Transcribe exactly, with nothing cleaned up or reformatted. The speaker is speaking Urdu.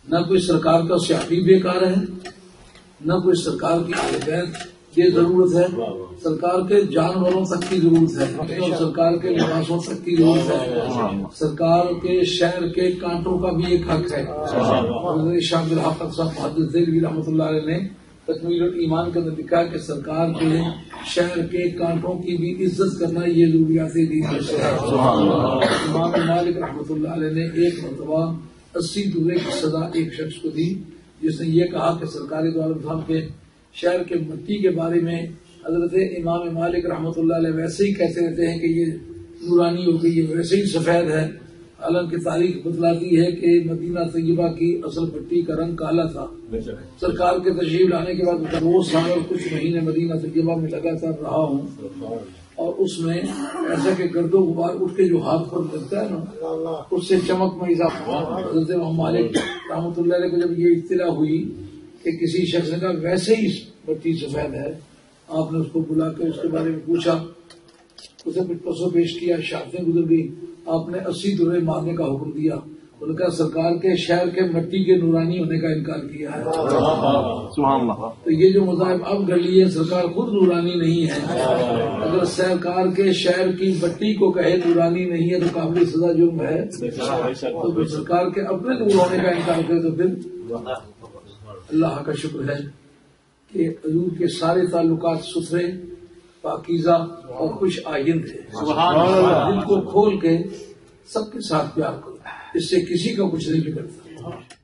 نہ کوئی سرکار کا سیاسی بیکار ہے، نہ کوئی سرکار کی آلگیت یہ ضرورت ہے، سرکار کے جانوروں تک کی ضرورت ہے اور سرکار کے لباسوں تک کی ضرورت ہے، سرکار کے شہر کے کانٹوں کا بھی ایک حق ہے۔ حضرت شاہ عبد الحق صاحب محدث دہلوی رحمۃ اللہ علیہ نے تکمیل الایمان کے اندر لکھا کہ سرکار کے شہر کے کانٹوں کی بھی عزت کرنا یہ ضروریات دین میں سے ہے۔ امام مالک رحمۃ اللہ علیہ نے ایک مرتبہ اسی دورے کی سزا ایک شخص کو دی جس نے یہ کہا کہ سرکاری دو عالم صاحب کے شہر کے مٹی کے بارے میں حضرت امام مالک رحمۃ اللہ علیہ ویسے ہی کہتے رہتے ہیں کہ یہ نورانی ہو گئی، یہ ویسے ہی سفید ہے، حالانکہ تاریخ بتلاتی ہے کہ مدینہ طیبہ کی اصل مٹی کا رنگ کالا تھا۔ سرکار کے تشریف لانے کے بعد وہ سال اور کچھ مہینے مدینہ طیبہ میں لگاتار رہا ہوں اور اس میں ایسا کہ گرد و غبار اٹھ کے جو ہاتھ پر لگتا ہے نا اس سے چمک میں اضافہ ہوا۔ حضرت امام مالک رحمۃ اللہ علیہ کو جب یہ اطلاع ہوئی کہ کسی شخص نے کہا ویسے ہی مٹی سفید ہے، آپ نے اس کو بلا کے اس کے بارے میں پوچھا، اسے کچھ پسو پیش کیا، شہادتیں گزر گئی، آپ نے اسی درے مارنے کا حکم دیا۔ انہوں نے کہا سرکار کے شہر کے مٹی کے نورانی ہونے کا انکار کیا ہے۔ سبحان اللہ۔ تو یہ جو مذاہب اب گڑ لیے سرکار خود نورانی نہیں ہے، اگر سرکار کے شہر کی مٹی کو کہے نورانی نہیں ہے تو قابل سزا جرم ہے، تو پھر سرکار کے اپنے نور ہونے کا انکار کرے تو پھر اللہ کا شکر ہے کہ حضور کے سارے تعلقات ستھرے، پاکیزہ اور خوش آئند ہے۔ دل کو کھول کے سب کے ساتھ پیار کرو، اس سے کسی کا کچھ نہیں بگڑتا۔